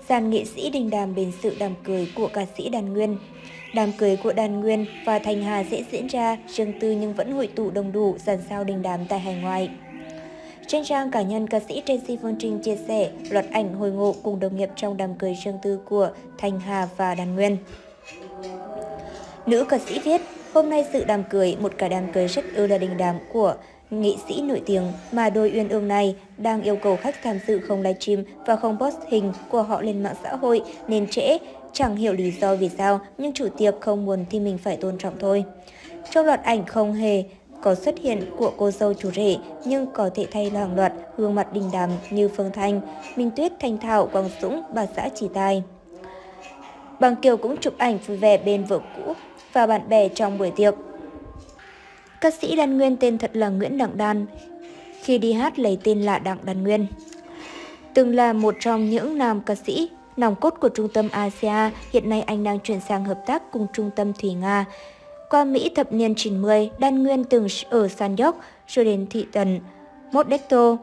dàn nghệ sĩ đình đàm bên sự đám cưới của ca sĩ Đan Nguyên. Đám cưới của Đan Nguyên và Thanh Hà sẽ diễn ra riêng tư nhưng vẫn hội tụ đông đủ dàn sao đình đàm tại hải ngoại. Trên trang cá nhân, ca sĩ Tracy Phương Trinh chia sẻ loạt ảnh hồi ngộ cùng đồng nghiệp trong đám cưới riêng tư của Thanh Hà và Đan Nguyên. Nữ ca sĩ viết, hôm nay dự đám cưới, một cái đám cưới rất là đình đám của nghệ sĩ nổi tiếng mà đôi uyên ương này đang yêu cầu khách tham dự không livestream và không post hình của họ lên mạng xã hội nên trễ. Chẳng hiểu lý do vì sao, nhưng chủ tiệc không muốn thì mình phải tôn trọng thôi. Trong loạt ảnh không hề có xuất hiện của cô dâu chủ rể, nhưng có thể thay hàng loạt gương mặt đình đám như Phương Thanh, Minh Tuyết, Thanh Thảo, Quang Dũng, bà xã Chỉ Tài. Bằng Kiều cũng chụp ảnh vui vẻ bên vợ cũ và bạn bè trong buổi tiệc. Ca sĩ Đan Nguyên tên thật là Nguyễn Đặng Đan, khi đi hát lấy tên là Đặng Đan Nguyên. Từng là một trong những nam ca sĩ nòng cốt của Trung tâm Asia, hiện nay anh đang chuyển sang hợp tác cùng Trung tâm Thủy Nga. Qua Mỹ thập niên 90, Đan Nguyên từng ở San York rồi đến thị trấn Modesto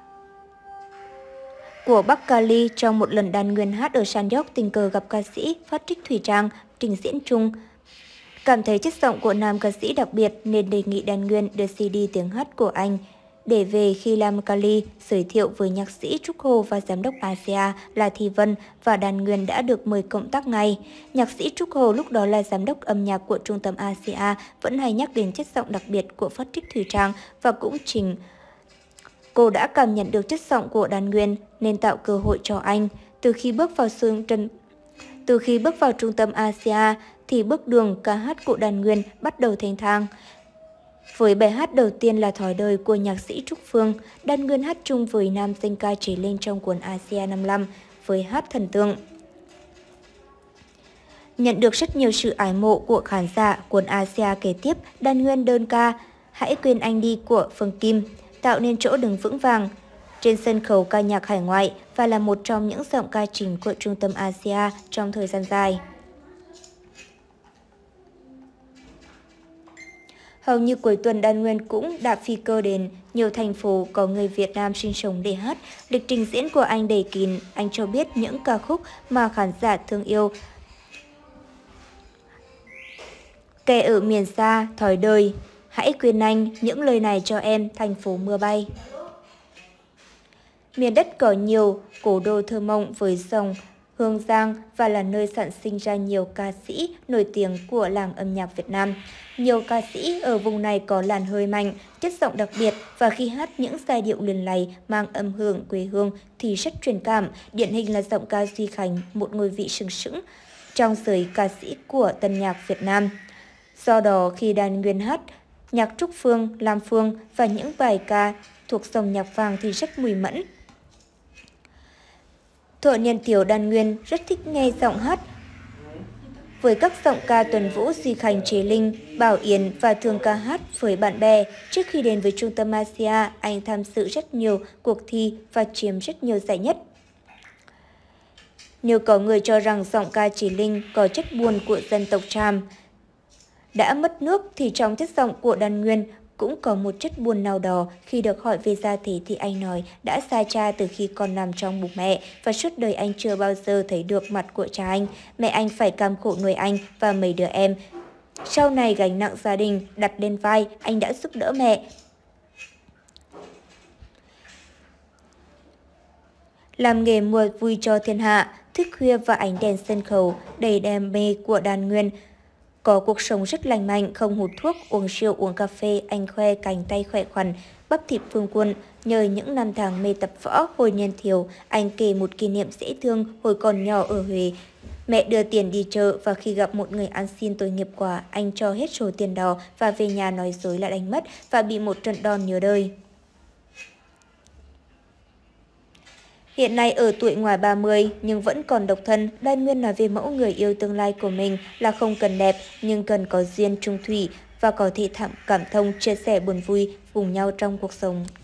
của Bắc Cali. Trong một lần Đan Nguyên hát ở San York, tình cờ gặp ca sĩ Patrick Thủy Trang trình diễn chung. Cảm thấy chất giọng của nam ca sĩ đặc biệt nên đề nghị Đan Nguyên đưa CD tiếng hát của anh để về khi làm Cali giới thiệu với nhạc sĩ Trúc Hồ và giám đốc Asia là Thi Vân, và Đan Nguyên đã được mời cộng tác ngay. Nhạc sĩ Trúc Hồ lúc đó là giám đốc âm nhạc của Trung tâm Asia vẫn hay nhắc đến chất giọng đặc biệt của Patrick Thủy Trang, và cũng chính cô đã cảm nhận được chất giọng của Đan Nguyên nên tạo cơ hội cho anh. Từ khi bước vào Trung tâm Asia thì bước đường ca hát của Đan Nguyên bắt đầu thanh thang. Với bài hát đầu tiên là Thói đời của nhạc sĩ Trúc Phương, Đan Nguyên hát chung với nam danh ca Chế Linh trong cuốn Asia 55 với hát Thần Tượng. Nhận được rất nhiều sự ái mộ của khán giả, cuốn Asia kế tiếp Đan Nguyên đơn ca Hãy quên anh đi của Phương Kim tạo nên chỗ đứng vững vàng trên sân khấu ca nhạc hải ngoại và là một trong những giọng ca chính của Trung tâm Asia trong thời gian dài. Hầu như cuối tuần, Đan Nguyên cũng đã phi cơ đến nhiều thành phố có người Việt Nam sinh sống để hát. Lịch trình diễn của anh đầy kín, anh cho biết những ca khúc mà khán giả thương yêu. Kẻ ở miền xa, Thói đời, Hãy quên anh, Những lời này cho em, Thành phố mưa bay. Miền đất có nhiều cố đô thơ mộng với dòng Hương Giang và là nơi sản sinh ra nhiều ca sĩ nổi tiếng của làng âm nhạc Việt Nam. Nhiều ca sĩ ở vùng này có làn hơi mạnh, chất giọng đặc biệt, và khi hát những giai điệu luyến láy mang âm hưởng quê hương thì rất truyền cảm. Điển hình là giọng ca Duy Khánh, một ngôi vị sừng sững trong giới ca sĩ của tân nhạc Việt Nam. Do đó, khi Đan Nguyên hát nhạc Trúc Phương, Lam Phương và những bài ca thuộc dòng nhạc vàng thì rất mùi mẫn. Thuở niên thiếu, Đan Nguyên rất thích nghe giọng hát với các giọng ca Tuấn Vũ, Duy Khánh, Chế Linh, Bảo Yến và thường ca hát với bạn bè. Trước khi đến với Trung tâm Asia, anh tham dự rất nhiều cuộc thi và chiếm rất nhiều giải nhất. Nếu có người cho rằng giọng ca Chế Linh có chất buồn của dân tộc Cham đã mất nước thì trong chất giọng của Đan Nguyên cũng có một chất buồn nào đó. Khi được hỏi về gia thế thì anh nói đã xa cha từ khi còn nằm trong bụng mẹ và suốt đời anh chưa bao giờ thấy được mặt của cha anh. Mẹ anh phải cam khổ nuôi anh và mấy đứa em. Sau này gánh nặng gia đình đặt lên vai, anh đã giúp đỡ mẹ. Làm nghề mua vui cho thiên hạ, thức khuya và ánh đèn sân khấu đầy đam mê của Đan Nguyên. Có cuộc sống rất lành mạnh, không hút thuốc, uống rượu, uống cà phê, anh khoe cánh tay khỏe khoắn, bắp thịt vương quân. Nhờ những năm tháng mê tập võ hồi niên thiếu, anh kể một kỷ niệm dễ thương hồi còn nhỏ ở Huế. Mẹ đưa tiền đi chợ và khi gặp một người ăn xin tội nghiệp quá, anh cho hết số tiền đó và về nhà nói dối là đánh mất và bị một trận đòn nhớ đời. Hiện nay ở tuổi ngoài 30 nhưng vẫn còn độc thân, Đan Nguyên nói về mẫu người yêu tương lai của mình là không cần đẹp nhưng cần có duyên trung thủy và có thể cảm thông, chia sẻ buồn vui cùng nhau trong cuộc sống.